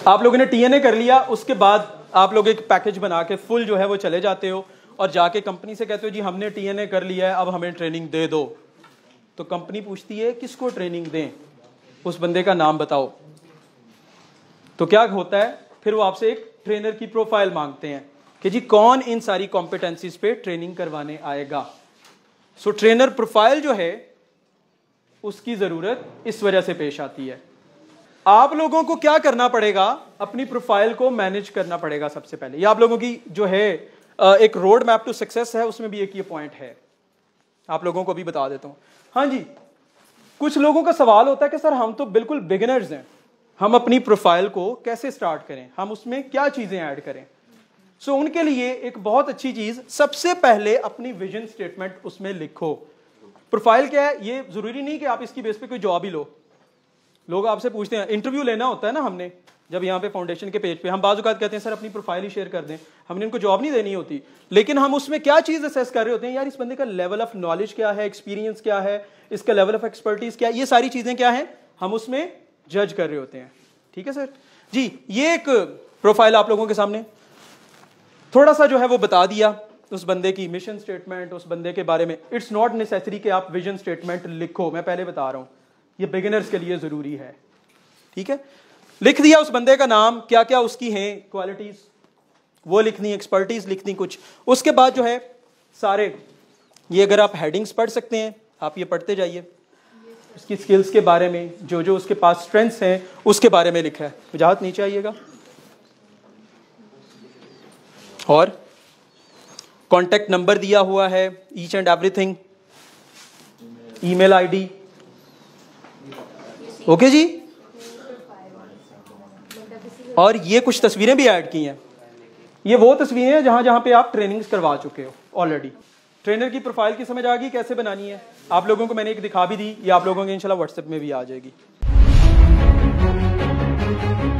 आप लोगों ने टीएनए कर लिया, उसके बाद आप लोग एक पैकेज बना के फुल जो है वो चले जाते हो और जाके कंपनी से कहते हो जी हमने टीएनए कर लिया है, अब हमें ट्रेनिंग दे दो। तो कंपनी पूछती है किसको ट्रेनिंग दें, उस बंदे का नाम बताओ। तो क्या होता है, फिर वो आपसे एक ट्रेनर की प्रोफाइल मांगते हैं कि जी कौन इन सारी कॉम्पिटेंसीज पे ट्रेनिंग करवाने आएगा। सो ट्रेनर प्रोफाइल जो है उसकी जरूरत इस वजह से पेश आती है। आप लोगों को क्या करना पड़ेगा, अपनी प्रोफाइल को मैनेज करना पड़ेगा सबसे पहले। ये आप लोगों की जो है एक रोड मैप टू सक्सेस है, उसमें भी एक ये पॉइंट है, आप लोगों को भी बता देता हूं। हाँ जी, कुछ लोगों का सवाल होता है कि सर हम तो बिल्कुल बिगिनर्स हैं, हम अपनी प्रोफाइल को कैसे स्टार्ट करें, हम उसमें क्या चीजें ऐड करें। सो उनके लिए एक बहुत अच्छी चीज, सबसे पहले अपनी विजन स्टेटमेंट उसमें लिखो। प्रोफाइल क्या है, ये जरूरी नहीं कि आप इसकी बेस पे कोई जॉब ही लो। लोग आपसे पूछते हैं, इंटरव्यू लेना होता है ना, हमने जब यहाँ पे फाउंडेशन के पेज पे हम बाज़ औक़ात कहते हैं सर अपनी प्रोफाइल ही शेयर कर दें, हमने उनको जॉब नहीं देनी होती, लेकिन हम उसमें क्या चीज़ असेस कर रहे होते हैं, यार इस बंदे का लेवल ऑफ नॉलेज क्या है, एक्सपीरियंस क्या है, इसका लेवल ऑफ एक्सपर्टीज क्या है, ये सारी चीज़ें क्या है हम उसमें जज कर रहे होते हैं। ठीक है सर जी, ये एक प्रोफाइल आप लोगों के सामने थोड़ा सा जो है वो बता दिया, उस बंदे की मिशन स्टेटमेंट, उस बंदे के बारे में। इट्स नॉट नेसेसरी कि आप विजन स्टेटमेंट लिखो, मैं पहले बता रहा हूं, ये बिगिनर्स के लिए जरूरी है। ठीक है, लिख दिया उस बंदे का नाम, क्या क्या उसकी हैं क्वालिटीज वो लिखनी, एक्सपर्टीज लिखनी कुछ। उसके बाद जो है सारे ये अगर आप हेडिंग्स पढ़ सकते हैं, आप ये पढ़ते जाइए, उसकी स्किल्स के बारे में, जो जो उसके पास स्ट्रेंथ्स हैं उसके बारे में लिखा है। वजाहत नीचे आइएगा। और कॉन्टेक्ट नंबर दिया हुआ है, each and everything, email ID. Okay जी, और ये कुछ तस्वीरें भी ऐड की हैं। ये वो तस्वीरें हैं जहां जहां पे आप ट्रेनिंग्स करवा चुके हो ऑलरेडी। ट्रेनर की प्रोफाइल की समझ आ गई कैसे बनानी है। आप लोगों को मैंने एक दिखा भी दी, ये आप लोगों के इंशाल्लाह व्हाट्सएप में भी आ जाएगी।